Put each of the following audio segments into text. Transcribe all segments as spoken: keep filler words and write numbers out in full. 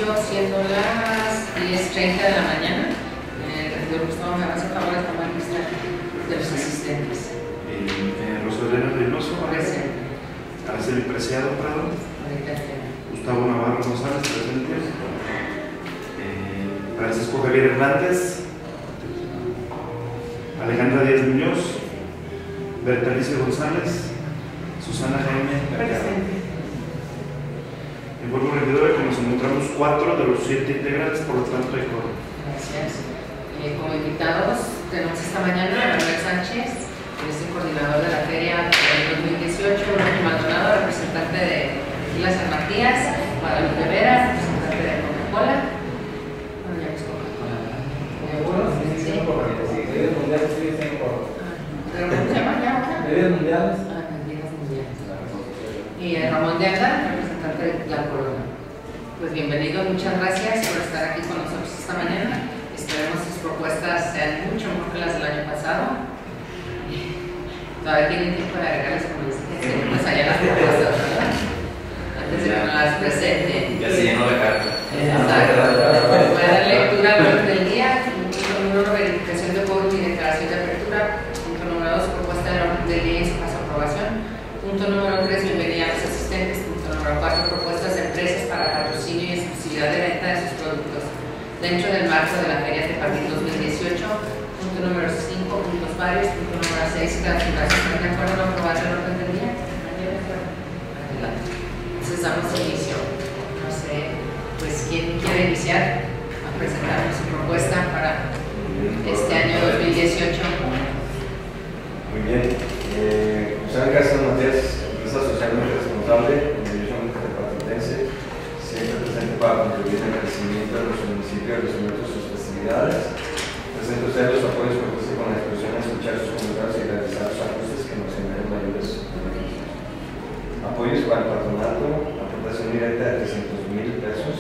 inicio siendo las diez treinta de la mañana. El regidor Gustavo me hace favor de tomar lista de los asistentes. Eh, Rosalena Reynoso. Presente. Araceli Preciado Prado. Gustavo Navarro González, presente. Eh, Francisco Javier Hernández. Alejandra Díaz Muñoz. Bertalicia González. Susana Jaime. Presente. Informo regidora que nos encontramos cuatro de los siete integrantes, por lo tanto hay coro. Gracias. Eh, como invitados tenemos esta mañana a Manuel Sánchez, que es el coordinador de la feria del dos mil dieciocho, Roque Maldonado, representante de Isla San Matías, Guadalupe Vera, representante de Coca-Cola. Bueno, ya es Coca-Cola. ¿Seguro? Sí. Bebidas mundiales, sí, sí, por. ¿Pero cómo se llama ya? Bebidas mundiales. Ah, bebidas mundiales. Y eh, Ramón de Anda, representante de La Corona. Pues bienvenido, muchas gracias por estar aquí con nosotros esta mañana. Esperemos sus propuestas sean mucho mejor que las del año pasado. Todavía tienen tiempo de agregarles, como les dije, pues allá las propuestas, ¿verdad? Antes de que nos las presenten. Ya se llenó la carta. Exacto. Voy a dar lectura al orden del día. Punto número uno, verificación de cobro y declaración de apertura. Punto número dos, propuesta del orden del día y su paso a aprobación. Punto número tres, bienvenida a los asistentes. Punto número cuatro, propuestas de empresas para patrocinio y exclusividad de venta de sus productos dentro del marco de la Feria Tepatín dos mil dieciocho. Punto número cinco, puntos varios. Punto número seis, clasificación. ¿Están de acuerdo en aprobar el orden del día? Adelante. Entonces damos inicio. No sé, pues, ¿quién quiere iniciar a presentarnos su propuesta para este año dos mil dieciocho? Muy bien. Eh, José García Matías, empresa socialmente responsable, orgullosamente tepatense, siempre presente para contribuir al crecimiento de nuestro municipio y resolver sus festividades. Presento usted los apoyos propuestos con la expresión de escuchar sus comentarios y realizar los ajustes que nos generen mayores beneficios. Apoyos para el patronato, aportación directa de trescientos mil pesos.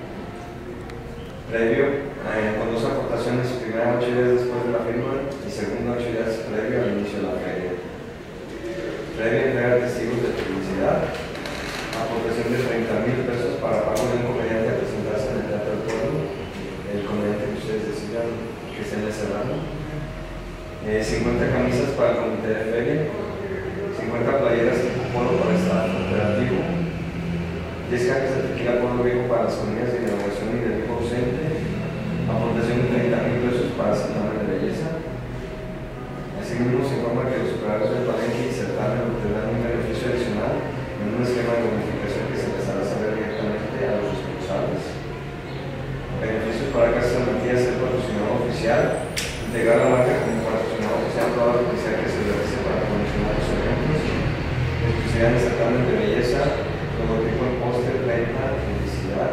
Previo, eh, con dos aportaciones, primera ocho días después de la firma y segunda ocho días previo al inicio de la feria. Previa entrega de testigos de publicidad, aportación de treinta mil pesos para pago de un comediante a presentarse en el Teatro del Pueblo, el comediante que ustedes decidan que esté en el Serrano, eh, cincuenta camisas para el comité de feria, cincuenta playeras tipo polo para el estado operativo, diez cajas de tequila Pueblo Viejo para las comidas de inauguración y del viejo ausente, aportación de treinta mil pesos para el certamen de belleza. Asimismo, se informa que los operadores del palenque y certamen obtendrán un beneficio adicional en un esquema de bonificación que se les hará saber directamente a los responsables. Beneficios para Casa San Matías, el patrocinador oficial, integrar la marca como patrocinador oficial toda la publicidad que se realice para promocionar los eventos, exclusividad en el certamen de belleza, logotipo en póster, venta, publicidad.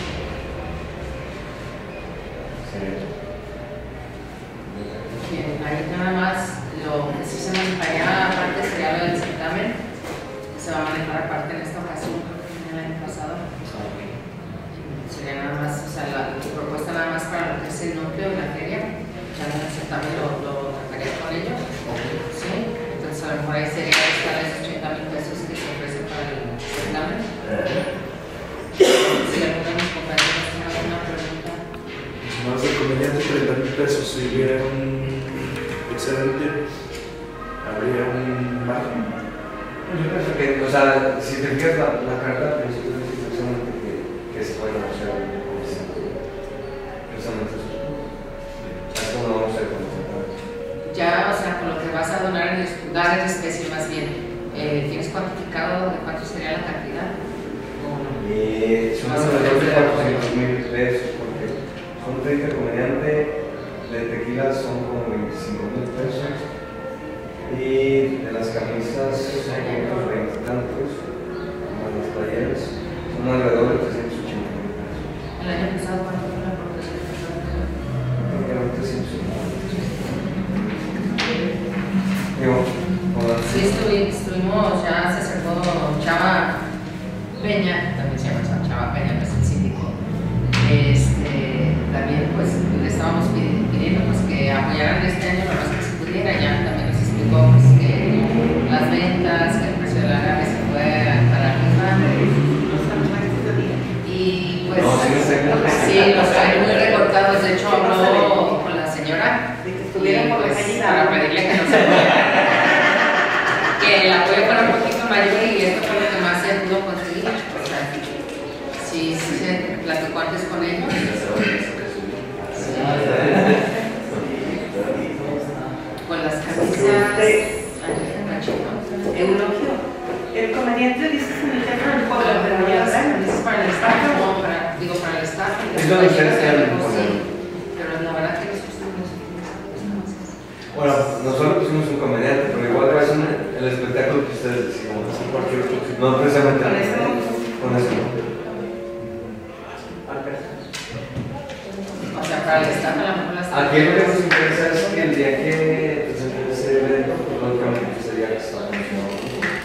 Sí. Bien, ahí nada más lo que sí se manejaría aparte sería lo del certamen, que se va a manejar aparte en esta ocasión, creo que en el año pasado. Sería nada más, o sea, la, la propuesta nada más para lo que es el núcleo de la feria, ya en el certamen lo, lo trataría con ellos. Sí, entonces a lo mejor ahí sería estar esos ochenta mil pesos que se ofrecen para el certamen. Si alguno de mis compañeros tiene alguna pregunta. Más del comediante, treinta mil pesos. Si hubiera un excedente, habría un margen. Yo pienso que, o sea, si te fijas la, la carta, al principio de situación que, que se puede negociar personalmente eso. Eso no vamos a hacer con Ya, o sea, con lo que vas a donar, en, dar en especie más bien, eh, ¿tienes cuantificado de cuánto sería la cantidad? ¿O no? Eh, son alrededor de cuatrocientos mil pesos, porque son treinta comediantes, de tequila son como veinticinco mil pesos, y de las camisas son unos veinte tantos, como las playeras, son alrededor de trescientos ochenta mil pesos. ¿El año pasado cuánto fue la aportación? trescientos cincuenta. Digo, Sí, estuvi, estuvimos, ya se acercó Chava Peña, también se llama Chava Peña, que es el síndico. Este, también pues le estábamos pidiendo pues, que apoyaran este año lo más que se pudiera, ya también nos explicó pues, que las ventas, que el precio de la agave se fue para arriba. Y pues... No, sí, con ellos. Con las camisas. Eulogio. El comediante dice en el tema del pueblo, pero ya ¿Es para el staff o para, digo, para el staff? Es donde ustedes quieran Sí, poner. pero la verdad que nosotros no. Bueno, nosotros pusimos un comediante, pero igual es un, el espectáculo que ustedes decían. Cualquier otro tipo. No precisamente Con eso. con eso. O sea, para el staff a lo mejor las. Aquí lo que nos interesa es que el día que presenten ese evento, pues lógicamente sería que está funcionando.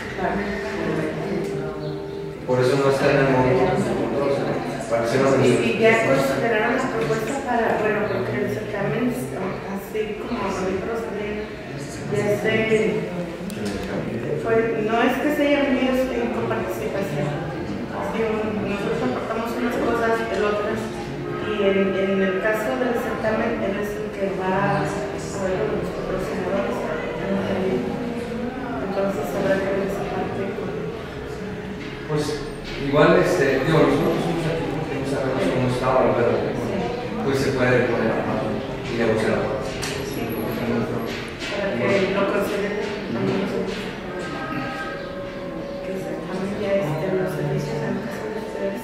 Por eso no está en el monto. Para hacer una Y, y ya consideraron las propuestas para, bueno, porque el certamen, así como nosotros ya se fue, no es que se hayan venido con participación, así, nosotros aportamos unas cosas, el otras, y en, en el caso del certamen, él es el que va a ver los patrocinadores, entonces habrá que ver esa parte. Pues igual, este, digo, nosotros somos aquí porque no sabemos cómo estaba, pero pues se puede poner a mano y negociar a mano. Sí, para que lo consideren también nosotros. Que se también ya este, los servicios en caso de ustedes.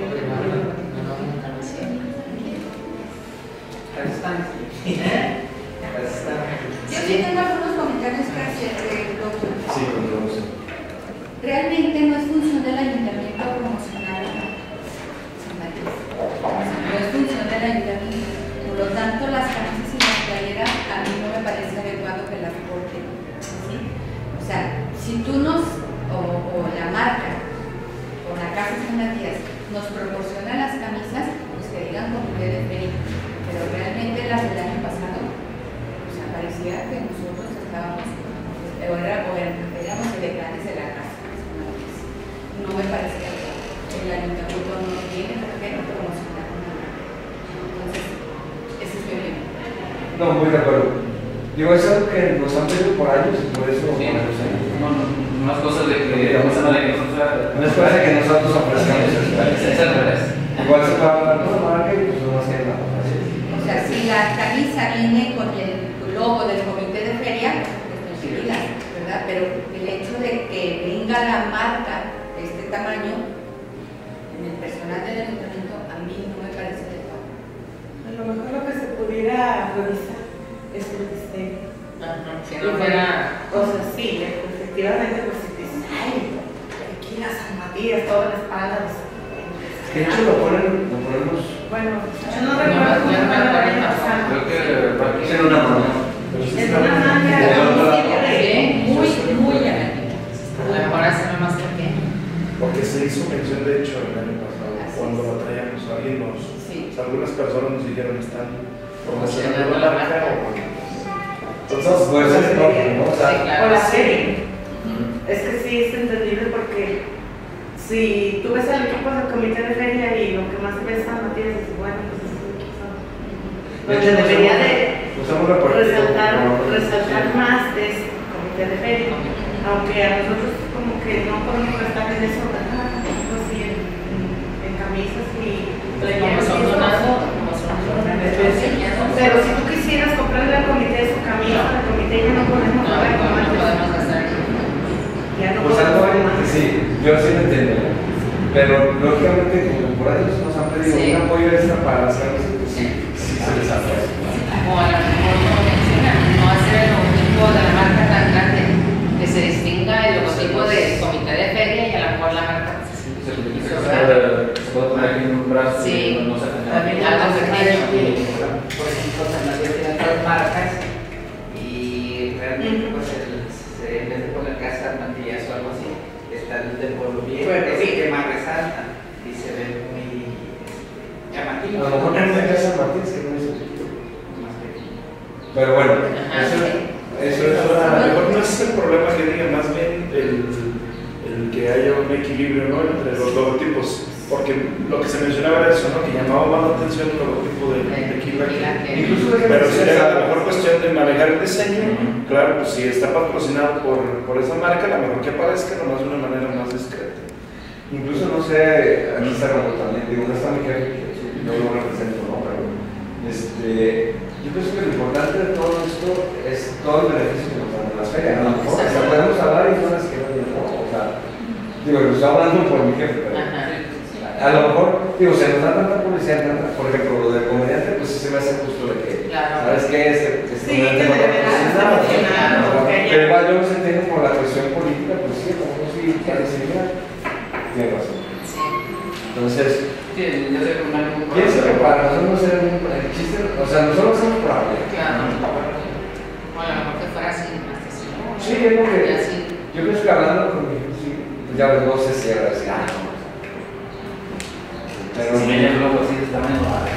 Yo sí tengo algunos comentarios que hacer de lo que Sí, con gusto. realmente no es función del ayuntamiento promocionar a San Matías. No es función del ayuntamiento. Por lo tanto, las camisas y las playeras a mí no me parece adecuado que las porten. ¿Sí? O sea, si tú nos, o, o la marca, o la Casa San Matías, nos proporciona las camisas, pues que digan con ustedes ven. Pero realmente las del año pasado, o sea, parecía que nosotros estábamos, o era, o éramos elegantes de la casa. No me parecía que el ayuntamiento no tiene por qué no promocionar una marca. Entonces, ese es mi opinión. No, muy de acuerdo. Digo, es algo que nos han pedido por años y por eso Sí. ponemos ahí. No, no, no es cosa de que vamos a de que nosotros. No es cosa que nosotros ofrezcamos Es esto. al revés. Igual se puede hablar con la marca y pues no más que nada. Así es. O sea, si la camisa viene con el logo del comité de feria, pues tranquila, ¿verdad? Pero el hecho de que venga la marca de este tamaño en el personal del ayuntamiento, a mí no me parece adecuado. A lo mejor lo que se pudiera revisar es el diseño. Ajá, si no fuera. O sea, sí, efectivamente, pues si dices, ay, aquí la San Matías, toda la espalda. De hecho, lo ponen, lo ponemos. Bueno, yo no recuerdo cómo fue el año pasado. Creo que va a Es en una mano. Es una marca de municipio de Muy, muy llamativo. A lo mejor hacerlo más pequeño. Porque se hizo mención, de hecho, el año pasado, Así cuando es. lo traíamos, alguien nos, Sí. o sea, algunas personas nos dijeron están promocionando Promocionando la la marca marca. o Entonces, pues es propio, ¿no? O sea, Sí, claro. o la serie. Es que sí es entendible porque si tú ves al equipo del comité de feria y lo que más ves a Matías dices, bueno, pues es un equipo. de Donde hecho, debería nos de hemos- nos hemos repartido resaltar, con- resaltar más de ese comité de feria. Aunque a nosotros como que no podemos estar en eso, ¿verdad? Pues sí, en, en- en camisas y Como playeras y son eso. donado, como son donados. Pero si tú quisieras comprarle al comité su camisa, al comité ya no podemos No, pagar como no, no antes. podemos gastar. Ya no Pues algo podemos hay, más. sí, yo sí lo entiendo. ¿eh? Pero lógicamente, como por ahí nos han pedido Sí. un apoyo extra para las camisas, pues sí, sí se les hace. O a lo mejor, como mencionan, no hacer el logotipo de la marca tan grande, que se distinga el logotipo del comité de feria y a lo mejor la marca. Se puede se puede poner aquí en un brazo Sí. y no se También Algo algo pequeño. por ejemplo, San Matías tiene otras marcas y realmente pues el, se, en vez de poner Casa Matías o algo así, está el del pueblo bien, Bueno, que es sí. el que más resalta y se ve muy este, llamativo. A lo mejor no es Casa Martín, que no es el equipo. Más pequeño. Pero bueno, Ajá. eso, eso es a lo una. mejor no es el problema que diga, más bien el, el que haya un equilibrio, ¿no?, entre los logotipos. Porque lo que se mencionaba era eso, ¿no?, que llamaba más la atención el logotipo de tequila. que- Incluso Pero si sería a lo mejor cuestión de manejar el diseño. Claro, pues si está patrocinado por, por esa marca, a lo mejor que aparezca nomás de una manera más discreta. Incluso no sé, aquí está Ramón también, digo, no está mi jefe, que yo lo represento, ¿no? Pero, este, yo pienso que lo importante de todo esto es todo el beneficio que nos dan las ferias. A lo mejor, o sea, podemos hablar y no las que no, o sea, digo, lo estoy hablando por mi jefe, pero a lo mejor, digo, se nos da tanta publicidad, tanta, por ejemplo, lo del comediante, pues sí se me hace justo de que, claro. ¿sabes qué? Este, este Sí, que no deberá nada, funcionar, ¿no? porque Pero igual yo me entiendo por la cuestión política, pues sí, como no sí, parece bien, tiene razón. Sí. Entonces, Sí, yo sé que un pienso que para nosotros era un el chiste, o sea, nosotros somos para hablar. Claro. Bueno, a lo mejor que fuera así, más así, ¿no? Sí, es lo que, Y así. yo pienso que hablando con mi hijo, sí, pues ya no sé si era así, ah, no. Pero Si me llaman luego así de tamaño.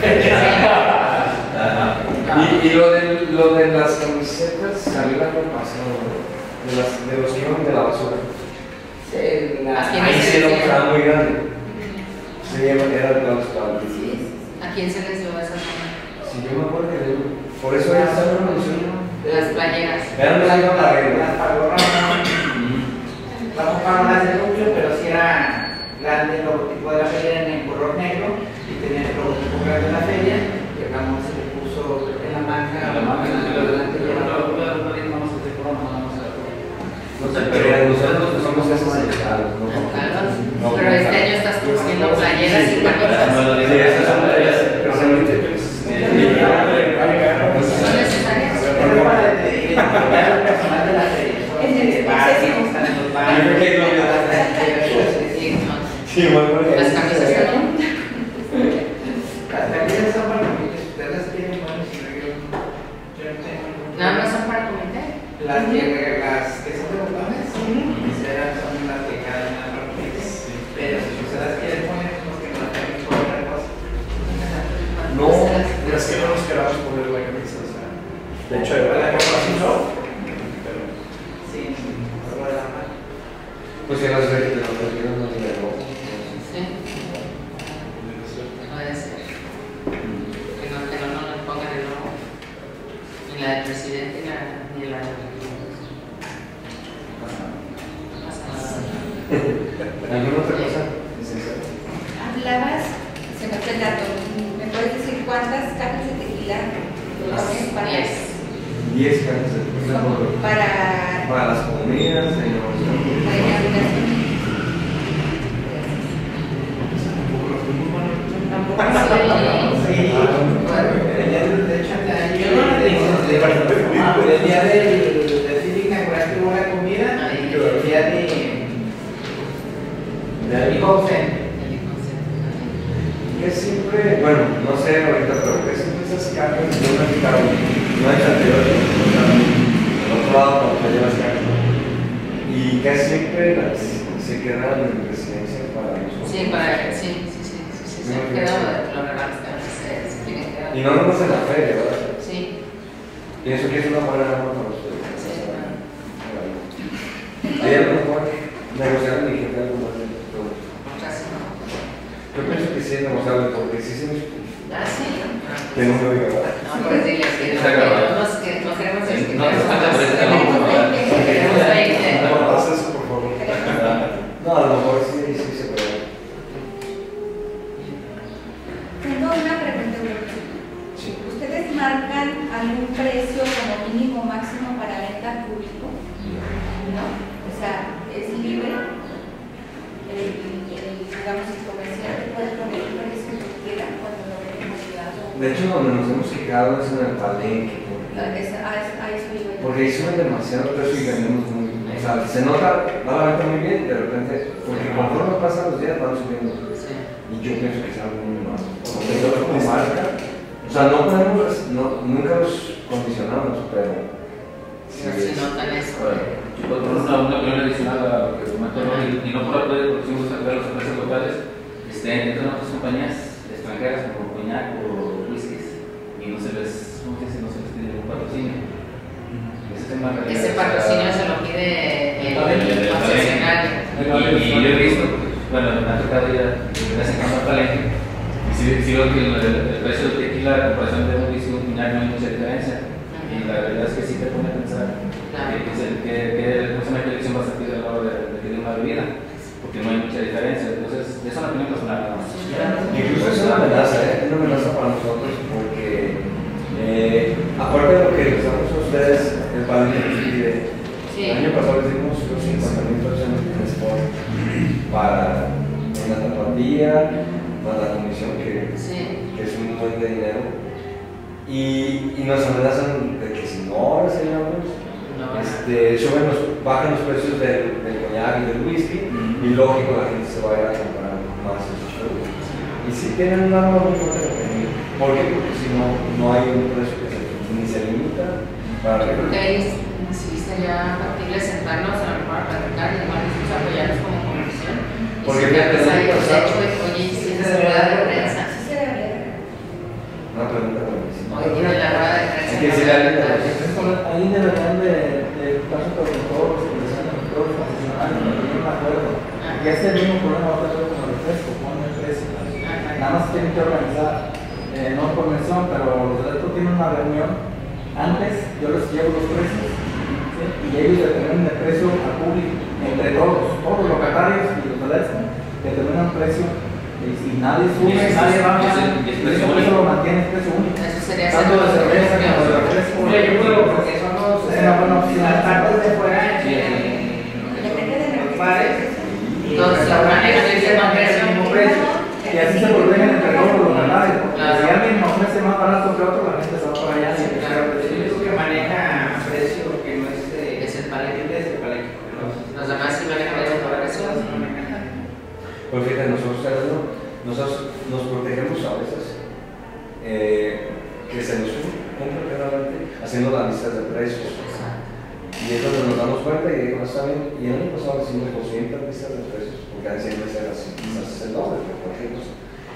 Y, y lo, de, lo de las camisetas salió la pasado, de, las, de los que iban de la basura. Sí, la... ¿A quién Ahí se sí lo les dio? estaba muy grande. Se llama, era de los padres. ¿A quién se les dio esa zona? Si yo me acuerdo que de, por eso ya está una mención. Las playeras. Eran de la Las regla. palomas no ocuparon las de núcleo, pero sí era grande el logotipo de la feria en el color negro y tenía el logotipo grande de la feria. Que Ramón se le puso en la manga, A la manga, en la delante y en la pero vamos a hacer corona, vamos a No sé, pero nosotros somos esos alejados, ¿no? Claro. Pero este año estás produciendo playeras y camisas. Sí, esas son las precisamente. ¿Son necesarias? Pero para identificar al personal de la feria. Es el Básicos, están en los baños. Sí, bueno, Las camisas también. Las camisas son para que ustedes las quieren, bueno, si no, yo yo no tengo. Nada más son para comentar. Las que, las que son de botones, esas son las que cada una para comer. Pero si ustedes las quieren poner, pues que no las tengan por otra cosa. No, es que no nos queramos poner la camisa, o sea. De hecho, ¿la era cosa así no? pero Sí, algo de la mano. pues si las de los vecinos no tienen voz. Sí. Puede ser. Que no, que no, no nos pongan el logo. Ni la del presidente ni la, ni la del. No pasa nada. ¿Alguna otra cosa? Hablabas, se me fue el dato, ¿me puedes decir cuántas cajas de tequila pones para, Diez. Diez cajas de tequila por- para, para las comidas, para inauguración. inauguración? Sí, el día del, de hecho, yo no le digo, el día del desfile inaugural que hubo la comida y el día de del Home Que siempre, bueno, no sé ahorita, pero que siempre esas cajas de una picada, no hay anterior, del otro lado cuando te llevas cajas. Y casi siempre las, se quedan en residencia para los Sí, para. Sí, sí, sí. Sí, sí, se han quedado los regalos que se, se tienen que dar. Y no nomás en la feria, ¿verdad? Sí. Pienso que es una buena arma para ustedes. Sí, claro. Hay algo mejor negociar mi jefe algo más de todo. Casi no. Yo pienso que sí es negociable porque sí se me Ah, sí. tengo un amigo. No, pues dile que no Está grabado. queremos que no queremos Sí, que no, está grabado. queremos veinte. no haz eso, por favor. No, a lo mejor sí, sí se puede. Tengo una pregunta, Eugenio. Sí. ¿Ustedes marcan algún precio como mínimo máximo para venta al público? ¿No? O sea, es libre. El, el, digamos, el comerciante puede poner el precio que quiera cuando lo ve en calidad. De hecho, donde nos hemos fijado es en el palenque. Porque, A eso iba. porque ahí suben demasiado precio y vendemos muy. O sea, se nota, va la venta muy bien, de repente, porque conforme pasan los días van subiendo. Sí. Y yo pienso que es algo muy malo. Porque nosotros como marca, o sea, no podemos, no, nunca los condicionamos, pero. No se notan eso. Yo puedo poner una, una opinión adicional a lo que comentó Ronnie, y no por la playa, porque sí me gusta ver las empresas locales, este, entran otras compañías extranjeras como coñac o whiskies, y no se les, ¿cómo se dice? No se les pide ningún patrocinio. Ese tema en realidad Ese está- patrocinio se lo pide el el concesionario. Y, y yo he visto, bueno, me ha tocado ir a de vez en cuando al palenque, y sí, sí veo que el, el, el precio del tequila, la comparación de un whisky y un coñac no hay mucha diferencia. Y la realidad es que sí te pone a pensar Claro. que, que, que, que no es una elección vas a pedir a la hora de, de pedir una bebida, porque no hay mucha diferencia. Entonces, es una opinión personal nada más. Incluso es una amenaza, ¿eh? una amenaza para nosotros porque, eh, aparte de lo que les damos a ustedes, el palenque nos pide. Sí. El año pasado les dimos los cincuenta mil pesos en el transporte para una tapatía, para la comisión, que, Sí. que es un buen de dinero. Y, y nos amenazan de que si no reseñamos, No. este, suben los, bajan los precios del, del coñac y del whisky, y lógico la gente se va a ir a comprar más esos productos. Y si tienen una norma muy fuerte, ¿por qué? Porque si no, no hay un precio que se, ni se limita para Yo creo que ahí sí sería factible sentarnos a lo mejor a platicar y igual nosotros apoyarnos como comisión. Y Porque si fíjate, pues, hay el año un pasado- hecho de que, oye, si tienes rueda de prensa, Sí se debería. una pregunta buenísima. hoy tiene la rueda de prensa. Hay que decirle a alguien de la- Ahí deberían de, de paso con todos los que les han todos los profesionales, no tienen un acuerdo. Y ese es el mismo problema va a tener con el refresco, con el precio. Nada más tienen que organizar, eh, no por mención, pero los de esto tienen una reunión. Antes yo les llevo los precios, ¿sí? Y ellos determinan el precio al público, entre todos, todos los locatarios y los de esto, determinan el precio. Y si nadie sube, Y ese- nadie baja, y ese- y y ese ese precio precio único. lo mantiene el precio único. Eso sería Tanto de hacer- cerveza como de refresco. Mira, yo creo porque son los, Es una buena opción. las partes de fuera, Sí, eh, Depende de los bares, y Los los restaurantes restaurantes tienen el mismo precio. Y así se protegen entre todos los locatarios. Porque Claro. si alguien ofrece más barato que otro, la gente se va para allá. Sí, claro, pero el único que maneja precio que no es eh, Es el palenque. es el palenque. Los demás sí manejan el precio. Pues fíjate, nosotros, nosotros nos protegemos a veces, eh, que se nos compra claramente haciendo las listas de precios. Y es donde nos damos cuenta y digo, está bien. Y el año pasado hicimos doscientas listas de precios, porque han siempre ser así, quizás es el doble, pero cualquier cosa.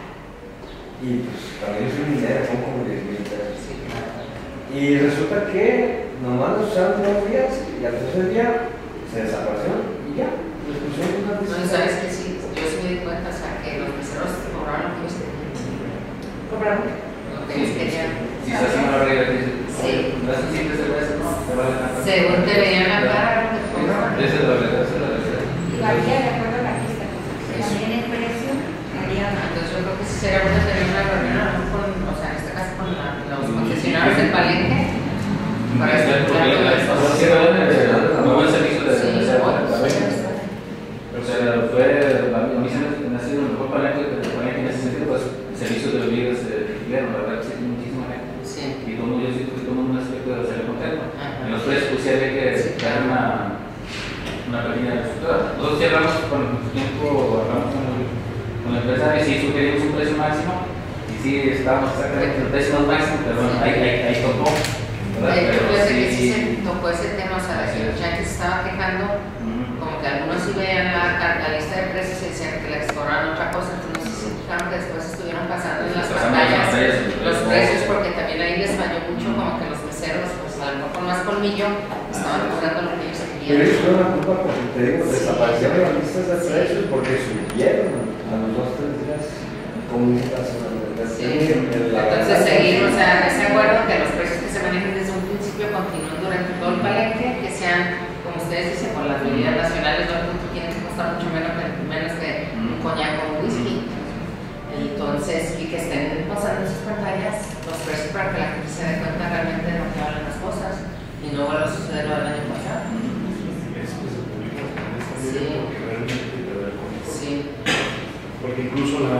Y pues también es un dinero, son como diez mil pesos. Y resulta que nomás nos usaron dos días y al tercer día se desaparecieron y ya. Les pusieron una No, lista. y sabes que sí, yo sí me di cuenta, o sea, que los meseros cobraron lo que ellos querían. Cobramos. Lo que ellos querían. Si se hace una regla, dice, Sí. no es simple cerveza, no, te vale la pena. Según te veían la cara, lo que te cobraban. Esa es la verdad, esa es la verdad. Y varía de acuerdo a la lista. También el precio varía. Entonces yo creo que sí sería bueno tener una reunión, a lo mejor con, o sea, en este caso con la- los concesionarios del palenque, para Es el explicar todo problema, esto. sí, bueno, muy buen servicio de Sí, de- bueno, de- sí. O sea, fue, a mí se me ha sido el mejor palenque que te ponen en ese sentido, pues, servicio de bebidas de la verdad que sí, muchísima gente. Sí. Y como yo siento que todo un aspecto de ser contento. Ajá. En los precios pues sí había que Sí, dar claro. una, una pequeña estructura. Nosotros sí hablamos con el tiempo, hablamos con el, con el empresario y sí sugerimos un precio máximo y sí estábamos exactamente en el precio más máximo, pero bueno, ahí, ahí, ahí tocó. ¿verdad? De hecho, Pero fíjate que sí sí, se tocó ese tema, o sea, que ya que se estaba quejando, ujú. como que algunos sí veían la, la lista de precios y decían que les cobraban otra cosa, entonces no sé si se fijaron que después estuvieron pasando en las Pasando en las pantallas pantallas, los los precios, precios. porque también ahí les falló mucho, como que los meseros, pues a lo mejor con más colmillo, estaban cobrando lo que ellos Pero querían. ellos tuvieron la culpa porque te digo, desaparecieron las listas de precios porque subieron a los dos tres días con un Sí. Entonces seguir, o sea, ese acuerdo que los precios que se manejen desde un principio continúen durante todo el palenque, que sean, como ustedes dicen, por las bebidas nacionales, no tienen que costar mucho menos que, menos que un coñac o un whisky. Entonces, y que estén pasando en sus pantallas los precios para que la gente se dé cuenta realmente de lo que hablan las cosas y no vuelva a suceder lo del año pasado. Eso que se publica en esta Sí. medida porque realmente te da el control. Sí, Porque incluso la,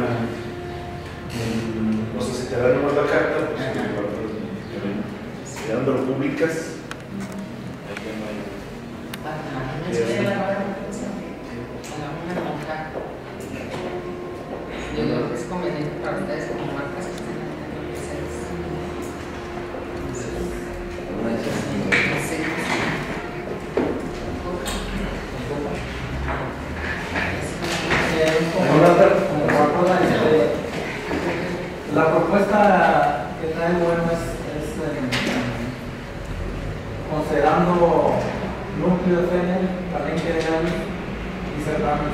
el- o sea, si te dan nomás la carta, pues Ajá. si quedando lo publicas, ahí ya no hay. imagínense la hora de pensar, a la una de la tarde. Yo creo que es conveniente para ustedes como marcas que estén haciendo presentes. Eh, como la- como la- eh, La propuesta que trae bueno es, es eh, considerando núcleo de feria, palenque de año y cerrando.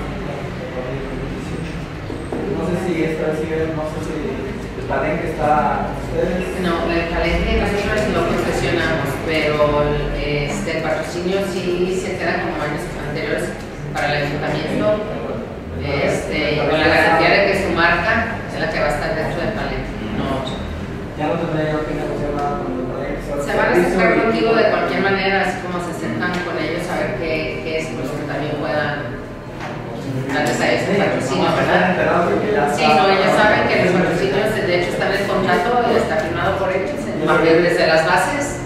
No sé si esta vez sigue, no sé si el palenque está con ustedes. No, el palenque nosotros lo profesionamos, pero este, el patrocinio sí se queda como años anteriores para el ayuntamiento, este, con la garantía de que su marca es la que va a estar dentro del palenque, no ya no tendría yo que negociar nada con el proyecto. Se van a acercar contigo de cualquier manera, así como se acercan con ellos a ver qué, qué es, pues que también puedan darles a ellos un patrocinio, ¿verdad? Sí, no, ellos saben que los patrocinios de hecho están en el contrato y está firmado por ellos, desde las bases.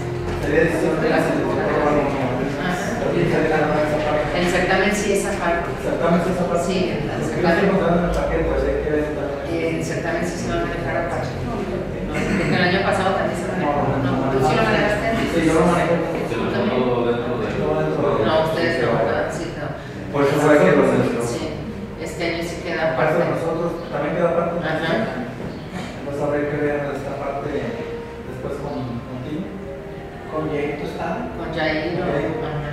El certamen sí esa parte. Certamen sí esa parte. Sí, el certamen. El certamen sí se va a manejar aparte. Porque el año pasado también se manejó. No, ¿tú sí lo manejaste? Sí, yo lo manejo. No, ustedes no, ¿verdad? Sí, no. Por eso fue que los nuestros. Sí, este año sí queda Aparte aparte. de nosotros, también queda parte. Ajá. Entonces habrá que ver esta parte después con, contigo. Con Jair Tostado. Con Jair, ¿no? Ajá.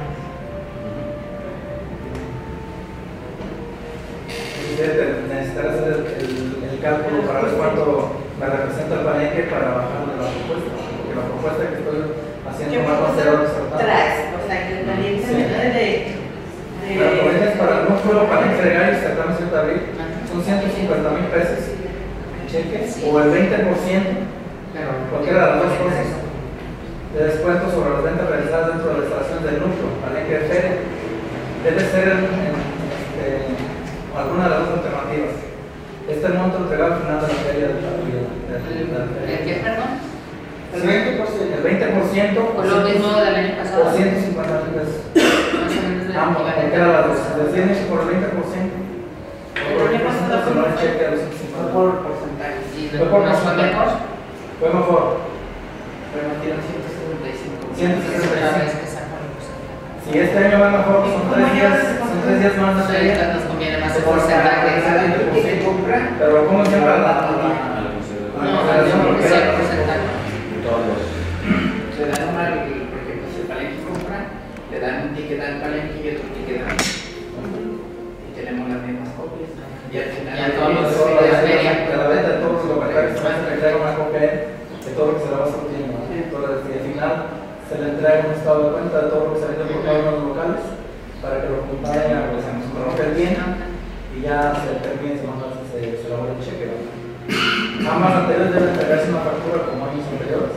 Necesitarás hacer el, el, el cálculo para ver cuánto me representa el palenque para bajar de la propuesta. Porque la propuesta que estoy haciendo más va a ser tras, o sea, que el palenque Sí. de, de, de la propuesta es para no solo para entregar y certamen ciento de abril, son ciento cincuenta mil pesos en cheques o el veinte por ciento, Pero cualquiera de las dos cosas, de descuento sobre las ventas realizadas dentro de la instalación del núcleo, palenque de feria. Debe ser en, en, este, alguna de las dos alternativas. Este es el monto entregado al final de la feria de la feria. ¿El qué, perdón? El veinte por ciento. El veinte por ciento ¿O lo mismo del año pasado? o ciento cincuenta mil pesos. Más o menos de Ambos, cualquiera de las dos. Deciden eso por el veinte por ciento. El año pasado se lo han cheque a los ciento cincuenta. Por porcentaje. ¿Y Fue por no fue porcentaje. mejor? Fue mejor. Pero metieron ciento setenta y cinco. ciento Es sesenta y otra cinco. vez que sacan el porcentaje. Si este año va mejor, son tres días, son tres días más de Entonces, feria. ahorita nos conviene más el Por porcentaje. Y se compra. Pero como siempre la, la, No, no, es el porcentaje. Le dan una, por ejemplo, si el palenque compra, le dan un ticket al palenque y otro ticket a y tenemos las mismas copias. Y al final, Y a todos los de de la la feria, de la venta de todos los locales, se le entrega una copia de todo lo que se le va surtiendo. Entonces, y al final se le entrega un estado de cuenta de todo lo que se ha ido por cada uno de los locales para que lo comparen, pues, se coloque bien y ya se termine, se manda, se, se elabora el cheque. Ambas anteriores deben entregarse una factura como años anteriores.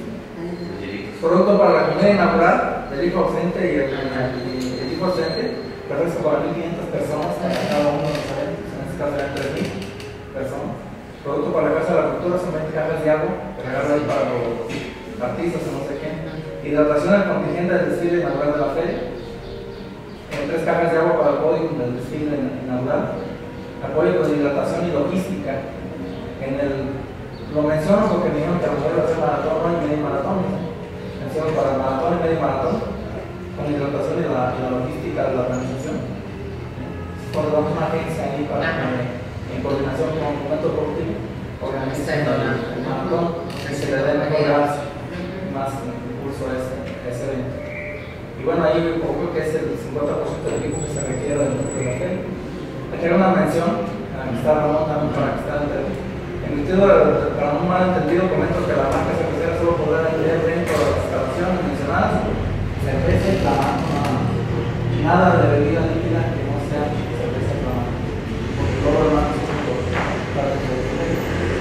Producto para la comida inaugural del hijo ausente y el, y el hijo ausente, refresco para mil quinientas personas para cada uno de los eventos, en este caso eran tres mil personas. Producto para la Casa de la Cultura son veinte cajas de agua, que regalan ahí para los artistas o no sé qué. Hidratación del contingente del desfile inaugural de la feria. Eh, tres cajas de agua para el podium del desfile inaugural. Apoyo con hidratación y logística. En el, lo menciono porque me dijeron que a lo mejor iba a hacer maratón no y medio maratón. Menciono para el maratón y medio maratón, con hidratación y la, y la logística de la organización. Contratamos una agencia ahí para que, en coordinación con el momento deportivo, organice el maratón y se le dé mejor gas, más impulso a ese, a ese evento. Y bueno, ahí yo creo que es el cincuenta por ciento del equipo que se requiere del núcleo de la feria. Aquí hay una mención, a la que está Ramón también para que esté entendido. En sentido, para un mal entendido, comento que la marca cervecera solo podrá vender dentro de las instalaciones mencionadas cerveza y flamante, nada de bebida líquida que no sea cerveza y flamante, porque todo lo demás es para que se vea.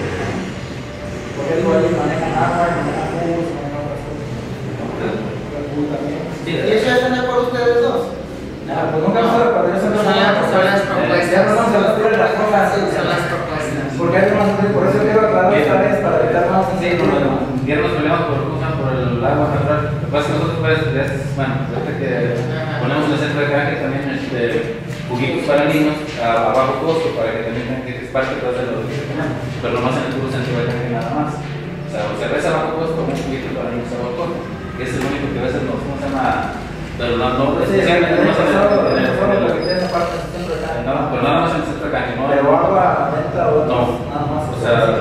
Porque ellos manejan agua, manejan jugos, manejan otras cosas. ¿Y eso ya están de acuerdo ustedes dos? Nada, pues nunca vamos a recordar eso. Son las propuestas. Ya no vamos a decir las cosas. Son las propuestas. Porque hay más, por eso quiero aclarar esta vez para evitar más Sí, por los problemas por, por el agua natural. Lo que pasa es que nosotros, pues, bueno, desde que ponemos en el centro de canje también este, juguitos para niños a, a bajo costo, para que también tengan que es parte de los pero no en el puro centro de canje nada más. O sea, cerveza a bajo costo, un juguito para niños a bajo costo. Y es el único que a veces nos, ¿cómo se llama? Pero no, no, especialmente no se no, pero nada más en el centro de canje, ¿no? Pero agua, venta o no, nada más. O sea,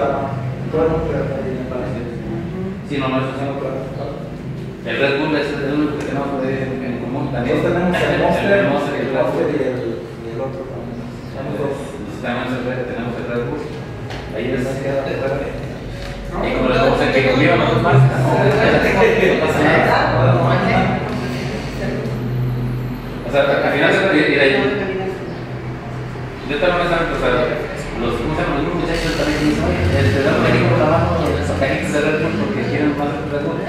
sí, no, no, eso es algo claro. El Red Bull es el único que tenemos en, en común también. Nosotros tenemos el Monster, el Monster y el Red Bull. y el, y el otro también. Tenemos el Red, tenemos el Red Bull. Ahí es y como les vamos a que conmigo no nos pasa. No pasa nada. O sea, al final se puede ir ahí. Yo también me saben, o sea, los, ¿cómo se llaman? Los muchachos también dicen, oye, te dan un equipo trabajo y los cajitos de Red Bull porque quieren más Red Bull.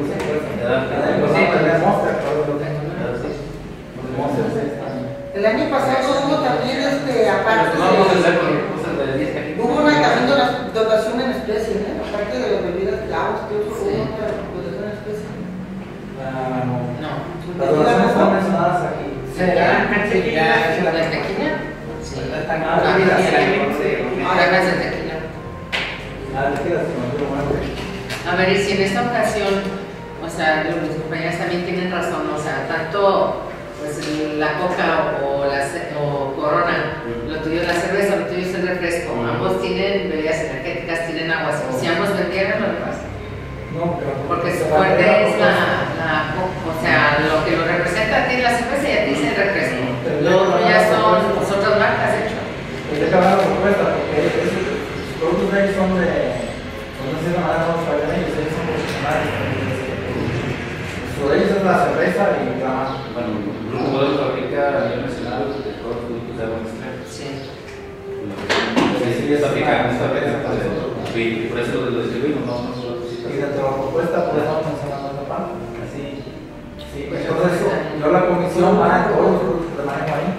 El año pasado hubo también, este, aparte No, vamos a hacer cosas de diez cajitos. hubo una también dona- dotación en especie, ¿eh? Aparte de las bebidas clavos, que hubo una dotación en especie. Ah, no. No. Las donaciones están mencionadas aquí. ¿Será? Sí, ya, ¿La tequila? Sí. Están Ah, ah, mira, sí, sí. Ganas de tequila. Ah, te quedas con el muerte. A ver, y si en esta ocasión, o sea, mis compañeras también tienen razón, o sea, tanto pues la coca o, la, ce- o corona, lo tuyo es la cerveza, lo tuyo es el refresco, ambos tienen bebidas energéticas, tienen agua, si ambos vendieran, lo demás. No, pero. Porque su fuerte es la, la, o sea, lo que lo representa a ti la cerveza y a ti es el refresco. Lo otro ya son pues, otras marcas, de hecho. Pues deja ver la propuesta, porque esos los productos de ellos son de. Pues no sé de manera no sabían ellos, ellos son profesionales. Lo de ellos es la cerveza y la más. Bueno, el grupo Modelo fabrica a nivel nacional de todos los productos de agua industrial. Sí. Sí, sí, está aplicando esta vez. Y por eso lo distribuimos, no no solo Y dentro de la propuesta, pues estamos mencionando esa parte. Así. Sí, entonces, yo la comisión va en todos los productos que manejo ahí.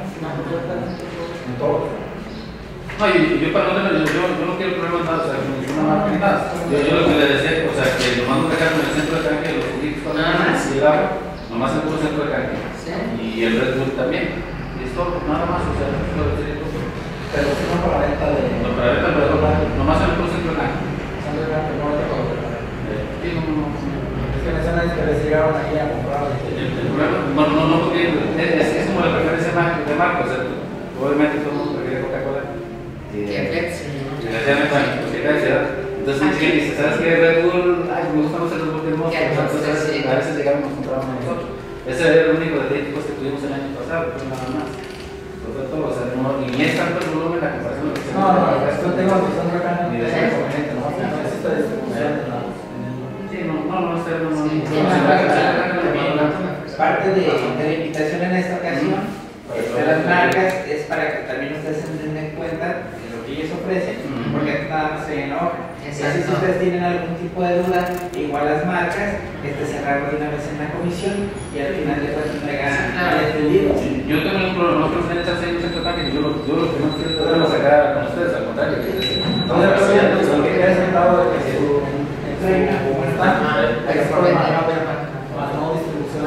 En todos. No, y yo para no tener, yo, yo, yo no quiero problemas nada, o sea, ninguna marca ni nada. Yo, yo lo que le decía, o sea, que nomás no dejaron en el centro de canje los juguitos con Ah, y el agua, nomás en el centro de canje. Sí. Y el Red Bull también. Y es todo, nada más, o sea, no es todo, es todo. Pero si no para venta de. No, para ahorita, pero nomás en el puro centro de canje. Sandra, que no te puedo ver. Sí, no, no, no. Es que mencionan que les llegaron aquí a comprar. El, el problema, no, no, no, porque es, es como la preferencia de marca, o sea, obviamente todo el mundo prefiere Coca-Cola. Que Pepsi. Desgraciadamente, bueno, porque cada ciudad. Entonces, mucha gente dice, ¿sabes qué? Red Bull, ay, me gusta más el Red Bull que el Monster. Que el Monster, Entonces, sí. a veces llegamos y nos compramos nosotros. Ese era el único de tipos que tuvimos el año pasado, pues nada más. Por lo tanto, o sea, no, ni es tanto el volumen la comparación de lo que se No, no, esto tengo que usar acá en Ni el de inconveniente, ¿no? No necesita distribución de nada. Sí, no, no, no, no, no, no. Sí, no, sí, no, sí, no, sí, no, Parte de, de la invitación en esta ocasión de las marcas es para que también ustedes se den en cuenta de lo que ellos ofrecen, Ujú. porque nada más se viene la hoja. Así Exacto. si ustedes tienen algún tipo de duda, igual las marcas, este cerrarlo de una vez en la comisión y al final le pueden entregar al entendido. Sí, yo tengo un problema, nosotros en esta serie de que yo lo yo lo que no quiero es poderlo sacar con ustedes, al contrario. que es- No se preocupen, lo que queda sentado de que su entrega, como está, hay que programar más no distribución.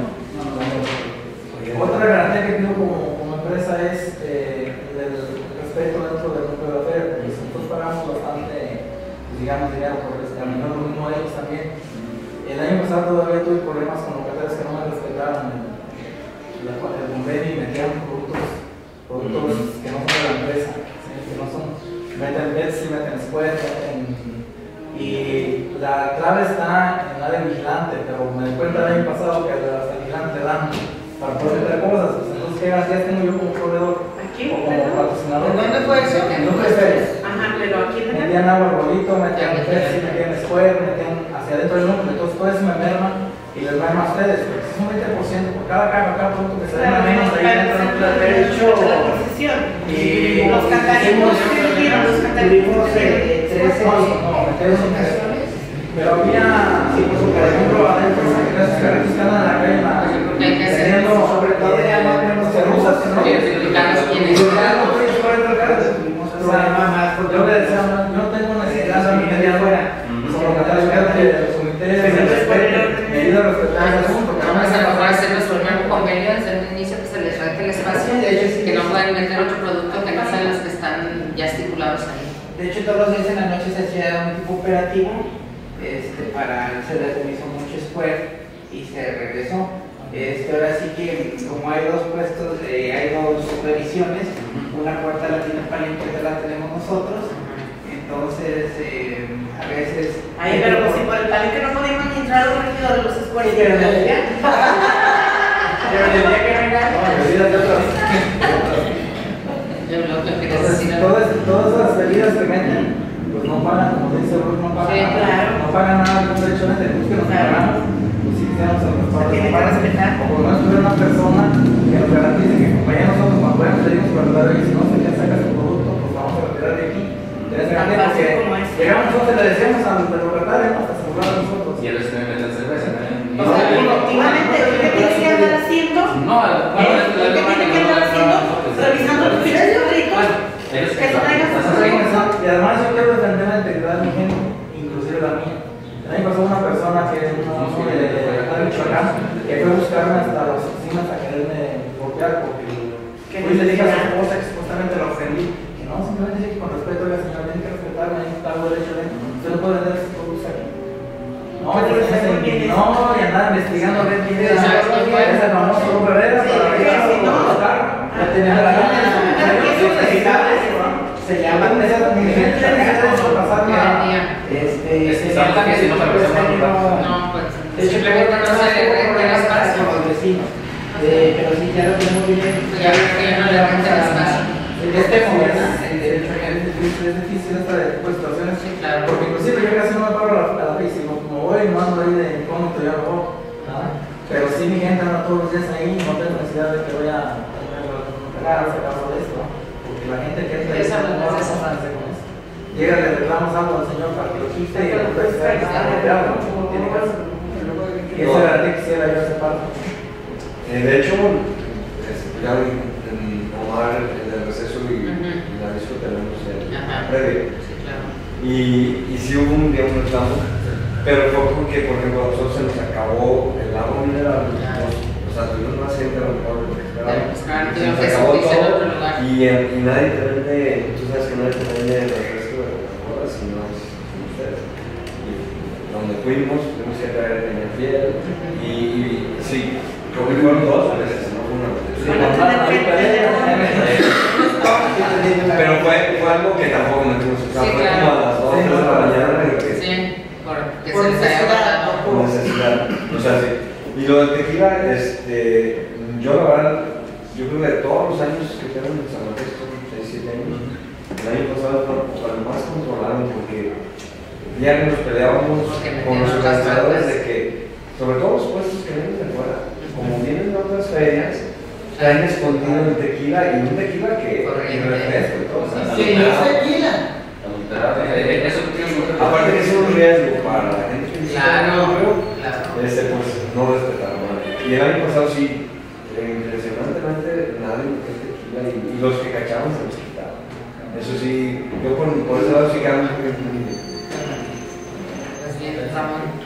Otra garantía que tengo como, como empresa es eh, el respeto dentro del núcleo de la feria, porque nosotros pagamos bastante, digamos, dinero por el camino, lo mismo ellos también. El año pasado todavía tuve problemas con locatarios que no me respetaron el, la, el convenio y metían productos, productos que no son de la empresa, ¿sí? Que no son, meten Betsy, meten Square, meten. Y la clave está en el área vigilante, pero me di cuenta el año pasado que hasta el vigilante dan para poder meter cosas. Pues entonces, ¿qué garantías tengo yo como proveedor Aquí, o como ¿verdad? patrocinador? ¿Dónde fue eso? En Núcleo de Ferias. Ajá, pero aquí en Metían agua arbolito, metían Pepsi, metían Square, metían hacia adentro del núcleo. Entonces, todo eso me merma y les merma a ustedes. Porque si es un veinte por ciento por cada caja, cada producto que se den menos ahí dentro del núcleo de Ferias. la posición. Y Los cantarines hicimos- que dijeron, los Tuvimos cantarines. eh, tres No, no, metieron un pero había, sí, por ejemplo, adentro, esos carritos que andan en la calle, la- teniendo sobre todo de agua, tenemos que rusas, ¿no? Sí, explicarnos quién es. Y ya no puedes correr el carro, tuvimos un problema más porque yo le decía, no, yo no tengo necesidad de meter afuera, como que tal vez que los comités, medidas respecto a ese asunto. Vamos a mejor hacer nuestro nuevo convenio desde el inicio que se les rete el espacio, que no puedan meter otro producto que no sean los que están ya estipulados ahí. De hecho, todos los días en la noche se hacía un tipo operativo este, para se decomisó mucho Square y se regresó. Este, ahora sí que como hay dos puestos, eh, hay dos supervisiones, una puerta la tiene Palenque, otra la tenemos nosotros, entonces eh, a veces... Ay, pero pues si por el palenque no podíamos ni entrar a los regidores de los escuelas. Sí, pero en el día- pero en el día que venga, Olvídate otra vez. Yo lo que Entonces, necesito. todas, todas las bebidas que meten, pues no pagan, como dice Ruth, no pagan Sí, nada. claro. No pagan nada de derechos de luz que nos Claro. pagamos. Pues si quisiéramos el respaldo Tiene de que respetar. o por lo menos tuviera una persona que nos garantice que compañía nosotros cuando vayamos le dimos verdad y si no sé quién saca su producto, pues vamos a retirar de aquí. Tienes garantía, al locatario, hasta asegurar a nosotros. Y ellos también meten cerveza también. O sea, efectivamente, ¿qué tienes que andar haciendo? No, a ¿Qué tienes que andar haciendo? Revisando tus periódicos. Que no traigas a Y además yo quiero defender la integridad de mi gente, inclusive la mía. El año pasado una persona que es una de Michoacán, que fue a buscarme hasta las oficinas a quererme golpear porque fui y le dije a su esposa que supuestamente la ofendí. Que no, simplemente dije que con respeto, oiga señor, tiene que respetarme, hay un pago derecho de usted no puede vender sus productos aquí. No, no, y andar investigando a ver quién era ese famoso Rubén Herrera para ver si no, ya tenía la gente. Se llama mi gente de pasar este es que salta que si no se representa no, pues simplemente no se le renta el espacio a los vecinos, pero sí ya lo tengo bien, ya no le renta el espacio. Este momento es difícil esta tipo de situaciones, porque inclusive yo casi no me paro a la vez, y como voy, no ando ahí de incómodo, ya no voy, pero sí mi gente anda todos los días ahí, no tengo necesidad de que voy a pegar a caso de esto, porque la gente que entra ahí no va a pasarse con eso. Llega, le reclamos algo al señor para que lo quite y lo puede estar no tiene caso. Y esa era la que quisiera yo hacer parte. De hecho, ya en Omar, en el receso y la disco tenemos el previo. Y, y sí hubo un día un reclamo, pero fue porque, por ejemplo, a nosotros se nos acabó el agua mineral, o sea, tuvimos más gente a lo mejor de lo que esperábamos. Se nos acabó todo y, y nadie te vende, tú sabes que nadie te vende el resto de las cosas, sino es ustedes. Y donde fuimos, tuvimos que traer leña fiel y, y sí, creo que fueron dos veces, no fue una vez. Pero fue, fue algo que tampoco me tuvo, o sea, sí, fue claro. como a las dos, tres de la mañana y que, sí, porque por se les haya guardado. por necesidad, o sea, sí. Y lo del tequila, este, yo la verdad, yo creo que de todos los años que tengo en San Francisco, seis, siete años, el año pasado fue cuando más controlaron porque ya nos peleábamos con los organizadores de que, sobre todo los puestos que vienen de fuera, como vienen de otras ferias, traen escondido el tequila y un tequila que y refresco y todo. Sí, es tequila. Aparte que es un riesgo para la gente que Claro, claro. Este, pues no respetaron. Y el año pasado sí, impresionantemente nadie metió tequila y, y los que cachaban se los quitaban. Eso sí, yo por, por ese lado sí que hago muy bien. Así es, Ramón.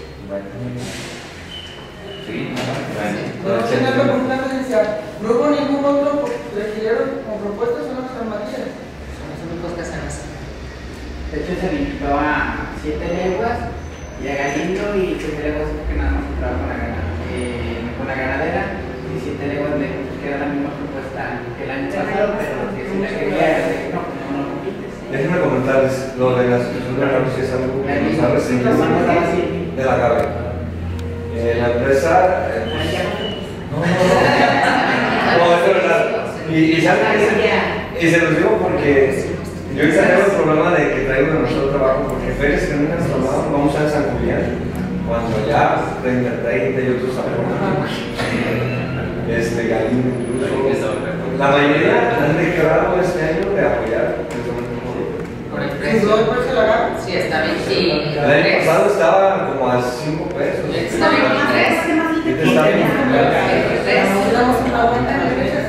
Sí, Señor, la pregunta decía, ¿no hubo ningún otro requirieron con propuestas o no San Matías? Son los únicos que hacen así. De hecho se limitó a siete leguas y a Galindo y siete leguas porque nada más entraba con la, gana, eh, con la ganadera y siete leguas le que era la misma propuesta que el año pasado, pero que si la quería era de que no, no, no compites. Déjenme comentarles, lo de la asociación de la es algo que nos ha recibido de la Gabe. Eh, la empresa. Eh, pues, no, no, no. No, es verdad. Y, y, y se los digo porque yo ahorita tengo el problema de que traigo demasiado trabajo porque ferias que nunca nos tomamos, vamos a San Julián, cuando ya treinta, treinta y otros aportan. Este, Galindo incluso. La mayoría han declarado este año de apoyar precisamente Por el ¿Y precio. no el precio de la gama? Sí, está bien. Sí, el año pasado estaba como a cinco pesos. está veintitrés. Ahorita está veintitrés. Nos damos una vuelta en el precio,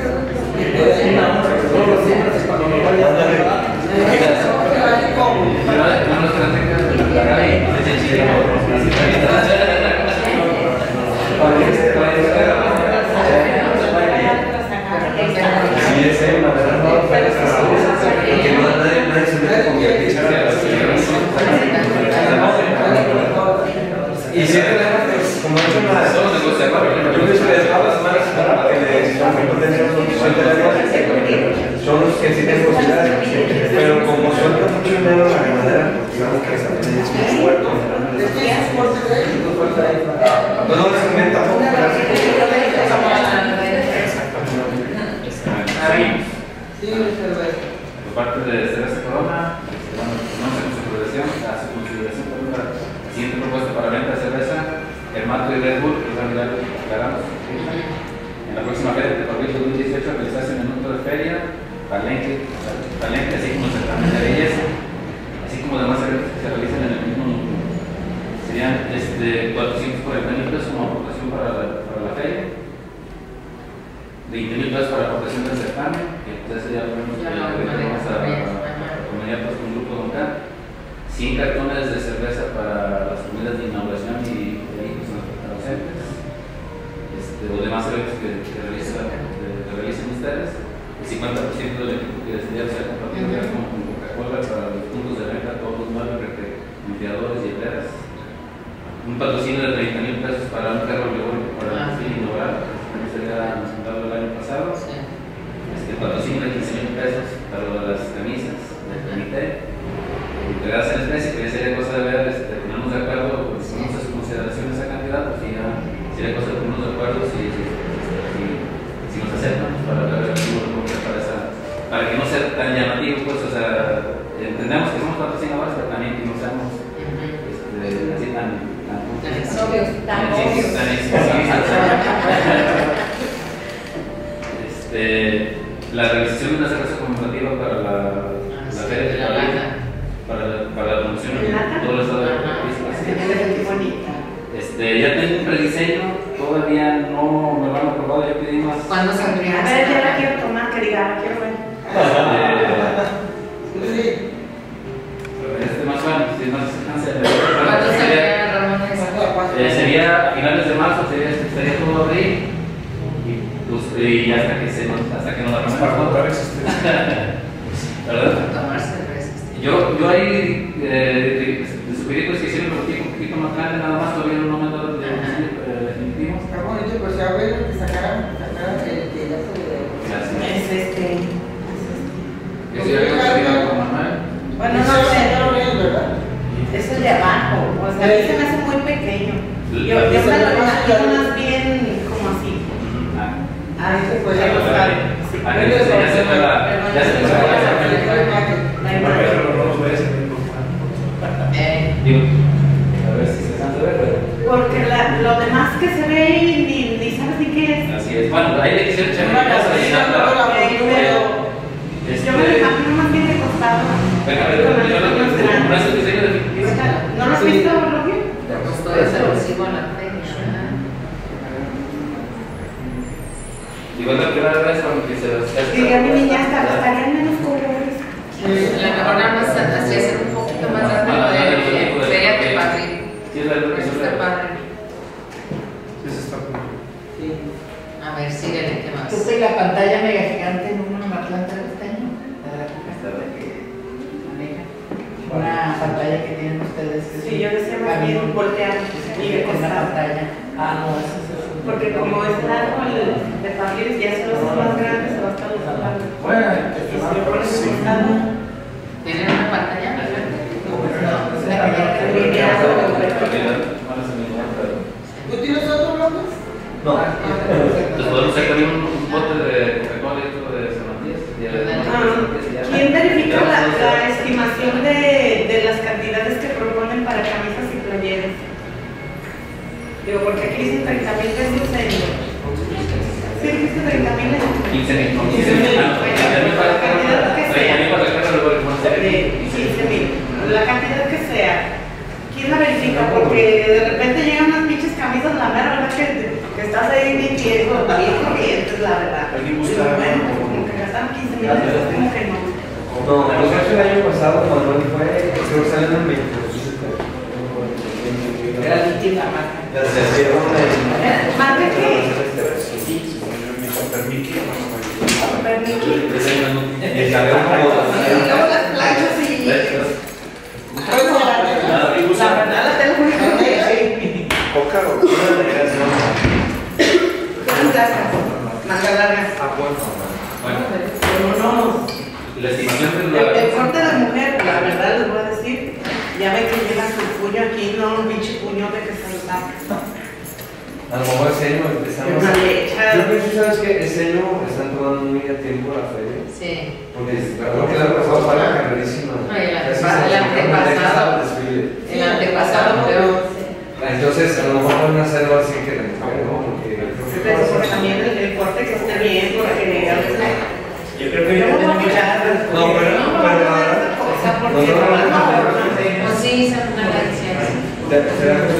Sí, es una verdad, no, porque no nadie se mete con mi y siempre como es una yo les pescaba las semanas para que le son competencia son los que sí tienen posibilidades, pero como suelta mucho dinero la ganadera, digamos que también es muy fuerte. No, no les comenta tampoco. Por parte de Cerveza Corona, bueno, no sé con su progresión, a su consideración por la siguiente propuesta para venta de cerveza, Hermato y Red Bull, que es la aclaramos. En la próxima feria de abril de dos mil dieciocho realizarse en el minuto de feria, palenque, palenque, así como certamen de belleza, así como demás eventos que se realizan en el mismo serían este, cuatrocientos cuarenta mil pesos como aportación para la, para la feria, veinte mil pesos para la aportación del certamen, que entonces sería lo menos que vamos a la comunidad pues, un grupo local, cien cartones de cerveza para las comidas de inauguración y de ahí pues, a los entes, este, los demás eventos que, que, realizan, que, que realicen ustedes, el cincuenta por ciento del equipo que decidieron ser compartido uh-huh. con, con Coca-Cola para los puntos de venta, todos los nueve empleadores y empleadas. Un patrocinio de treinta mil pesos para un carro biológico para el desfile inaugural, que se había presentado el año pasado. Sí. Este patrocinio de quince mil pesos para las camisas del comité. Entregadas en especie, que ya sería cosa de ver, este, ponernos de acuerdo, pues, si vamos a su consideración esa cantidad, pues ya sería cosa de ponernos de acuerdo si, si, si, si nos aceptan, pues, para ver cómo lo podemos hacer para esa, para que no sea tan llamativo, pues, o sea, entendemos que somos patrocinadores, pero también que no seamos este, así tan, tan, tan exóticos, tan exóticos, tan exóticos. Este, la realización de una cerveza conmemorativa para la, la feria de la lata. Para, para la promoción en todo el estado de Jalisco. Este, ya tengo un prediseño, todavía no me lo han aprobado, ya pedí más. ¿Cuándo saldría? A ver, ya la quiero tomar, que diga, la quiero ver. Este, este más bueno, si no se cansa. ¿Cuándo sería, Ramón? Eh, sería a finales de marzo, sería, estaría todo abril. Y, pues, y hasta que se nos, hasta que nos la para contar existencia. ¿Verdad? Tomarse. Yo, yo ahí eh, sugerí pues, que hicieran un poquito, un poquito más grande, nada más todavía no me han dado el definitivo. Está bonito, pues ya bueno que sacaran, sacaran el que ya se le. Es este. Eso ya lo sabía con Manuel. Bueno, no sé, no lo veo, ¿verdad? Eso es de abajo, o sea, a mí se me hace muy pequeño. Yo, yo me lo imagino más bien como así. Ah, eso puede gustar. Ya se fue la. Ya se fue la. Eh. Digo, a ver si se cansa de ver. Porque la, lo demás que se ve y ni, ni sabes ni qué es. Así es. Bueno, ahí le quisieron echar una cosa y nada. Yo me lo imagino más bien de costado. Venga, a ver, yo no es el diseño definitivo. ¿No lo has visto, Roque? Te costó ese recibo a la feria. Igual la primera vez con que se los. Diga mi niña, hasta estarían menos colores. La mejor nada más así hacer un poquito más rápido de feria que padre. Sí, es la verdad que está padre. Sí, está padre. Sí. A ver, síguele, ¿qué más? Puse la pantalla mega gigante en una Atlanta de este año, la gráfica esta que maneja. Una pantalla que tienen ustedes. Sí, yo decía más bien voltear y de con la costado. pantalla. Ah, no, eso es. Porque como es largo el de papel, ya se lo hace más grande, se va a estar usando. Bueno, Y si lo pones de costado, ¿Tienen una pantalla? ¿Tú tienes otro bloque? no. Entonces podemos hacer también un bote de Coca-Cola y todo de Cervantes. ¿quién verifica la, la estimación de, de las cantidades que proponen para camisas y playeras? Digo, porque aquí dicen treinta mil pesos en... Sí, dice treinta mil en... quince mil. quince mil. La cantidad que sea. quince mil. La cantidad que sea. ¿Quién la verifica? Porque de repente llegan unas pinches camisas, la mera verdad que, que estás ahí bien viejo, bien corrientes, la verdad. ¿Alguien gusta? Bueno, como que gastaron quince mil pesos, como que no. No, pues de hecho el año pasado Manuel fue, creo que salió en el veintidós. Era líquida la marca. Ya se hicieron el... ¿Marca qué? Permique. Permique. Y salió como... Y luego las planchas y... La verdad la tengo muy bien. Poca o una delegación. Son largas, manga largas. Ah, bueno. Bueno, Pero no. la estimación de El, la. el corte de mujer, la verdad les voy a decir, ya ven que lleva su puño aquí, no un pinche puño de que se lo saca. A lo mejor ese año empezamos. Una lecha. Yo pienso, ¿sabes qué? Ese año están tomando muy a tiempo la feria. Sí. Porque recuerdo que el año pasado fue la carrerísima. No, el Casi antepasado, se el nos fue una década antepasado. al desfile. El antepasado, pero. Entonces, a lo mejor pueden hacer algo así que la mujer, ¿no? Porque Pero porque también el, el corte que esté bien, porque a veces. Yo creo que Yo ya no voy a tenemos. escuchar. No, pero no, pero no, cosa porque no, no, no, no, no, Pues sí, son una tradición. será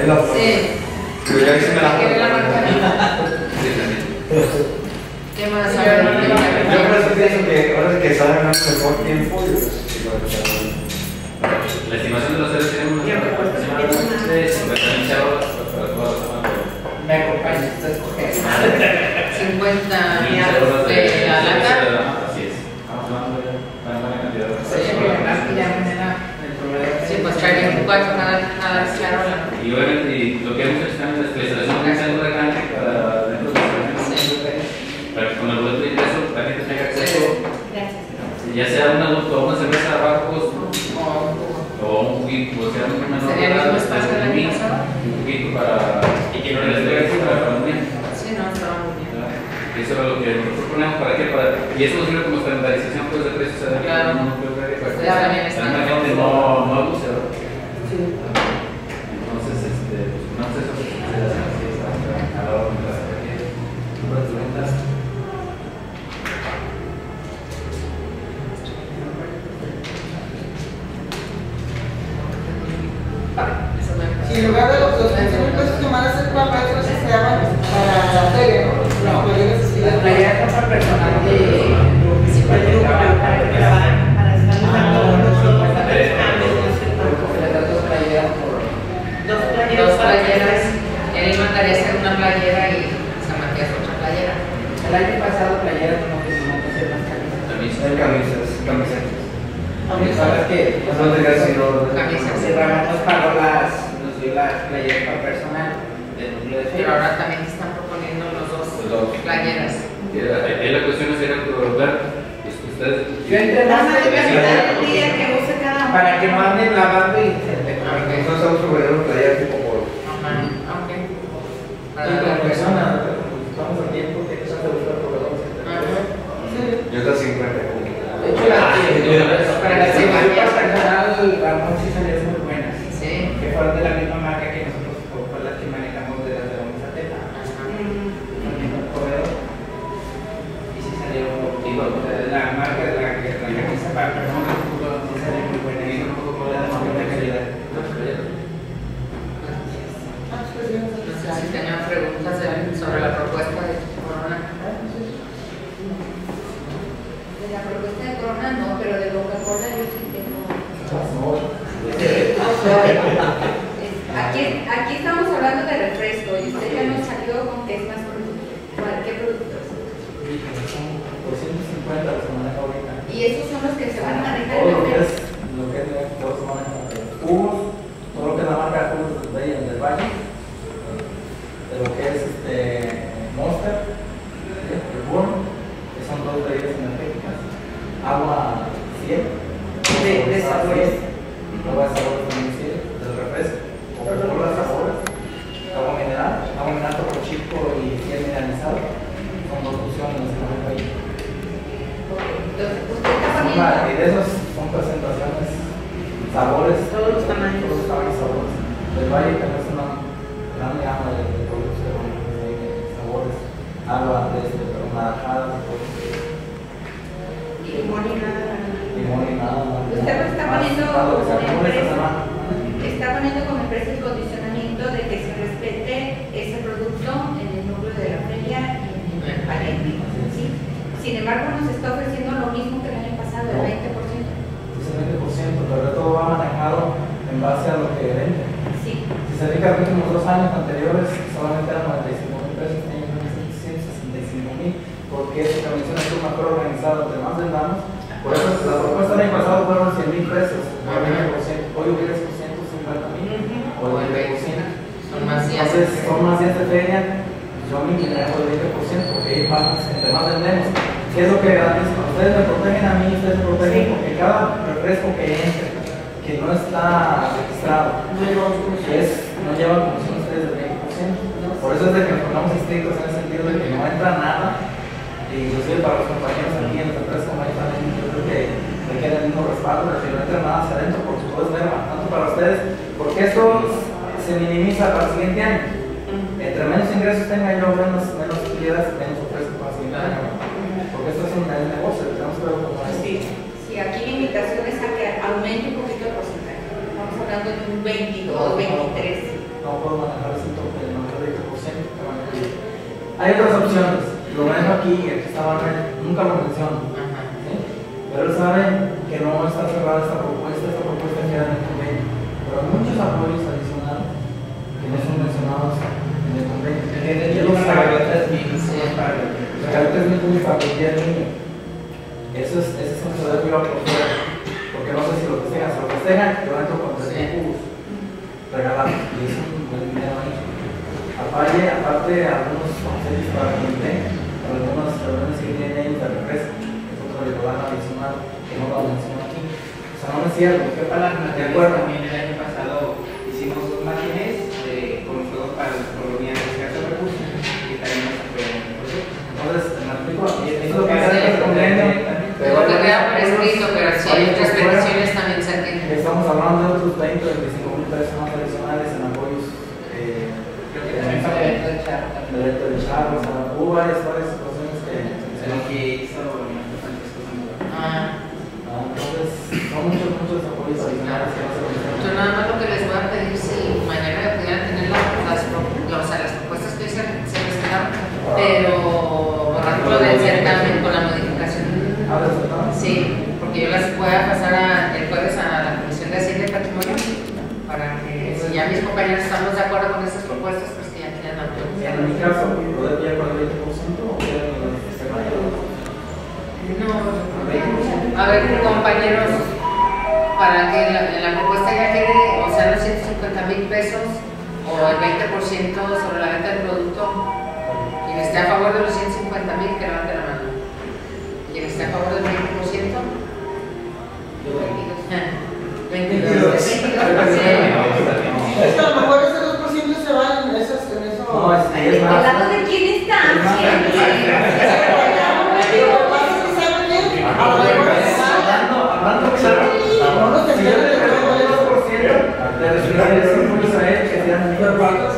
Ahí la foto. Sí. Pero ya hice me la ¿Quiere la marca? Sí, también. ¿Qué más? Yo por eso pienso que ahora es que saben un mejor tiempo y pues sí lo he. La estimación de los seres tiene una aproximadamente cincuenta mil chavos para todas las semanas. Me acompañas a escoger. cincuenta de la lata. Así es. Estamos hablando de una buena cantidad. Sí, que además que ya mañana el proveedor. Sí, pues trae veinticuatro cada, cada charola. Y obviamente y lo que hemos hecho también es la instalación de un centro de canje para dentro de los para que con el boleto de ingreso la gente tenga acceso, ya sea un adulto o una cerveza abajo o un juguito, o sea, un menor ¿Sería el mismo espacio del año pasado? un juguito para y que no les dé para la familia. Sí, no, estaba muy bien. Eso es lo que nosotros ponemos para que para y eso nos sirve como estandarización pues, de precios de Claro. no creo que para que Ya también está. la gente no no abuse, ¿verdad? Sí. Entonces, este, pues ponemos eso que se hace así a la hora de las ventas. Si en lugar de los doscientos mil pesos que van a hacer para maestros, se llaman para la feria, ¿no? No, la playa es para personal de Dos playeras. Él mandaría hacer una playera y San Matías otra playera. el año pasado playera como que se mandó hacer más camisas. Hay camisas, camisetas. Sabes que No te creas si no. Camisas. si Ramón nos pagó las, nos dio las playeras para personal del núcleo de Pero feria. ahora también están proponiendo los dos Los dos. playeras. Y la, y la cuestión es ir a ver, pues, ustedes. Yo entre más Nada más me el día que use cada uno. para que no anden lavando y se te Ok. Nosotros estamos proveyendo talleres tipo por. Ajá, ok. Para Y la como persona. persona, estamos a tiempo que se hace buscar proveedores. Ajá. Yo está cincuenta. De hecho, la para la seguridad personal, Ramón sí salieron muy buenas. Sí. Que fueron de la misma marca que nosotros, fue la que manejamos de las de la Misatela. El mismo proveedor. Y sí salieron, digo, la marca de la que la camisa para personas sí salió muy buena. Y no puedo poner de buena calidad. No sé si tenían preguntas sobre la propuesta de Corona. De la propuesta de Corona no, pero de Coca-Cola yo sí tengo. Aquí, aquí estamos hablando de refresco y usted ya nos salió con que es más producto. ¿Cuál? ¿Qué productos? doscientos cincuenta los que maneja ahorita. Y esos son los que se van a manejar Todo en lo que la es, lo que es de todo se maneja. Jugos, todo lo que es la marca de jugos de ahí en el valle. De lo que es este Monster, ¿sí? El Burn, que son dos bebidas energéticas. Agua cien. De, de sabores. Agua de sabores también cien. Del refresco. Coca-Cola de sabores. Agua mineral. Agua mineral por chico y cien mineralizado. Son dos opciones que maneja ahí. Entonces, usted está Son poniendo. la- y de esos son presentaciones, sabores, Todos los tamaños. todos los tamaños, sabores. Del Valle tenemos una gran gama de, de productos de, de sabores, agua desde naranjada, Y limón y nada. limón y nada. Usted lo está más- poniendo más lo que se como acumula esta empresa. semana. Está poniendo como empresa el condicionamiento de que se respete ese producto en el núcleo de la feria y en el palenque. ¿Sí? Sin embargo, nos está ofreciendo lo mismo que el año pasado, el No. veinte por ciento. Es el veinte por ciento, pero todo va manejado en base a lo que vende. Sí. Si se fija, los últimos dos años anteriores solamente eran noventa y cinco mil pesos, este año son ciento sesenta y cinco mil, porque es una comisión es un mejor organizado, entre más vendamos. Por eso la propuesta del año pasado fueron cien mil pesos, el veinte por ciento, hoy hubiera sido ciento cincuenta mil o el veinte por ciento. Son más días. Entonces, son más días de feria, yo me inclinaría por el veinte por ciento, porque ahí más, entre más vendemos. ¿Qué es lo que garantizo? Ustedes me protegen a mí, ustedes me protegen, porque cada refresco que entre, que no está registrado, que es, no lleva comisión ustedes del veinte por ciento. Por eso es de que nos pongamos estrictos en el sentido de que no entra nada, e inclusive para los compañeros aquí en las empresas como ahí también, yo creo que requieren el mismo respaldo, de que no entra nada hacia adentro, porque todo es merma, tanto para ustedes, porque esto se minimiza para el siguiente año. Entre menos ingresos tenga yo, menos, menos utilidades, menos ofrezco para el siguiente año. Porque esto es un es negocio, tenemos que verlo como es. Sí. Sí, aquí la invitación es a que aumente un poquito el porcentaje. Estamos hablando de un veintidós, veintitrés. No puedo hay otras opciones. Lo manejo aquí, el que estaba nunca lo menciono. ¿Sí? Pero él sabe que no está cerrada esta propuesta, esta propuesta queda en el convenio. Pero hay muchos apoyos adicionales que no son mencionados en el convenio. Yo lo pago tres mil, para tres mil para cualquier niño. Eso es, ese es un poder vivo por fuera. Porque no sé si lo festejan, si lo festejan, yo entro con tres mil cubos regalados. Y es un buen dinero ahí. Aparte, aparte algunos consejos para el comité, para algunas reuniones que tienen ahí de refresco, que es otro de lo van a mencionar, que no lo menciono aquí. O sea, no es cierto. Porque para las materias también el año pasado hicimos dos máquinas eh, con juegos para las colonias de escasos recursos y también nos apoyaron en el proyecto. Entonces, me explico, eso lo que hace el convenio. Lo que queda por escrito, pero si hay otras peticiones también saquen. Estamos hablando de otros veinte o veinticinco mil pesos más adicionales en apoyos. Eh, Creo que también para el evento del charro. El evento del charro, o sea, hubo varias, varias situaciones que. Lo que hizo Francisco Zamora. Ah. Entonces, son muchos, muchos apoyos adicionales que no se mencionan. Yo nada más lo que les voy a pedir, si mañana pudieran tener las, las, o sea, las propuestas que hoy se, se presentaron, pero borrando del certamen con la modificación. ¿Hablas del certamen? Sí, porque yo las voy a pasar a, el jueves a la Comisión de Hacienda y Patrimonio para que, si ya mis compañeros estamos de acuerdo con estas propuestas, pues que ya quieran autorizadas. En mi caso, ¿lo de pie con el veinte por ciento o quieren el sistema? No, a ver, compañeros, para que la, la propuesta ya quede, o sea, los ciento cincuenta mil pesos o el veinte por ciento sobre la venta del producto, quien esté a favor de los ciento cincuenta mil, que levante la mano. Quien esté a favor del veinte por ciento, veintidós. Es que a lo mejor ese dos por ciento se va en eso. No, es, es ¿Al más. lado de quién está? Hablando claro, si yo le doy el dos por ciento, le reciben el cinco por ciento a él que sean mucho menos.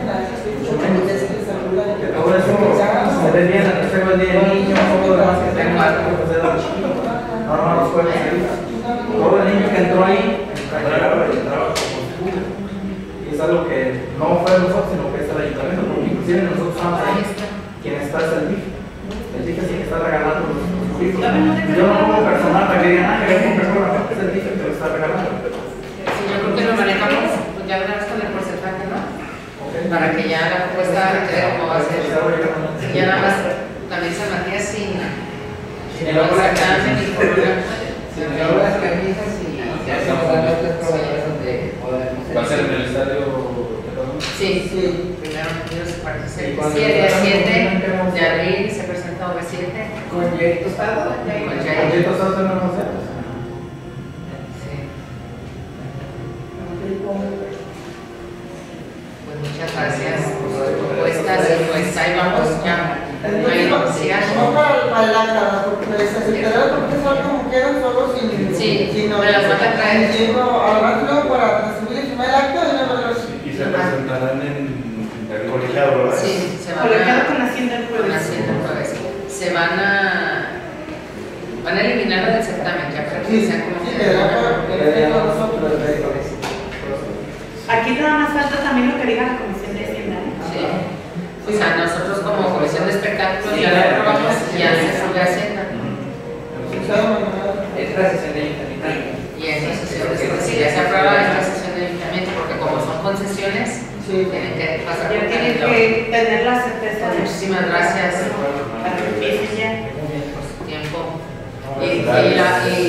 Que todo eso se ve bien, el tercero el día del niño, todo lo demás que tenga, pues se da chiquito. No, no, no puede seguir. Todo el niño que entró ahí, entraba y entraba como seguro. Y es algo que no fue de nosotros, sino que es el ayuntamiento, porque inclusive nosotros estamos ahí, quien está es el D I F. El D I F es el que está regalando los cursos. Yo no como personal para que digan, ah, que es un persona, es el D I F el que lo está regalando. Sí, yo creo que lo manejamos, pues ya verás con el porcentaje, ¿no? Para que ya la propuesta quede como va a ser. Ya nada más, también San Matías sin Sin el certamen ni por Se me dio las camisas y ya se nos dan otras proveedores donde podemos. ¿Va a ser en el estadio? Sí, sí. Primero se parece siete a siete de abril se presenta O V siete. Con Jair Tostado. Con ¿Con Jair. qué cosas no nos hacemos? Sí. Pues muchas gracias por sus propuestas y pues ahí vamos ya. No hay necesidad. No para, para el acta, porque les aceptaré porque son como quieran, solo sin. Sí, sin me las van a traer. Yendo al rato para recibir el primer acta y no los. Y se presentarán en el colegiado, ¿verdad? Sí, se van Colegiado a. con Hacienda el Con jueves. Hacienda el jueves. Se van a. Van a eliminar lo del certamen, ya para que Sí, sea como sí, que. quedará para que estén con nosotros. Aquí nada más falta también lo que diga la Comisión de Hacienda. Sí. O sea, nosotros como Comisión de Espectáculos ya la aprobamos y ya se sube a Hacienda. Esta sesión de ayuntamiento. Y esta sesión, si ya se aprueba esta sesión de ayuntamiento, porque como son concesiones, tienen que pasar Ya por tienen Cabildo. que tener la certeza de Muchísimas gracias para que empiecen ya. por su tiempo. Y, y, la, y